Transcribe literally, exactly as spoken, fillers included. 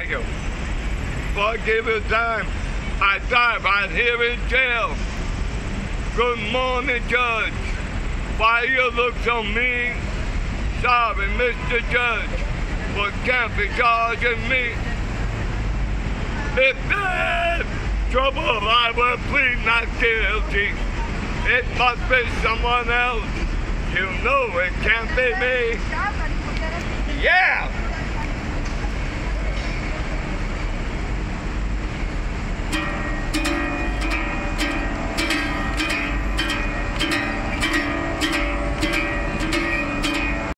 thank you. For giving time, I die right here in jail. Good morning, Judge. Why you look so mean? Sorry, Mister Judge, but can't be charging me. If there's trouble, I will plead not guilty. It must be someone else. You know it can't be me. Yeah!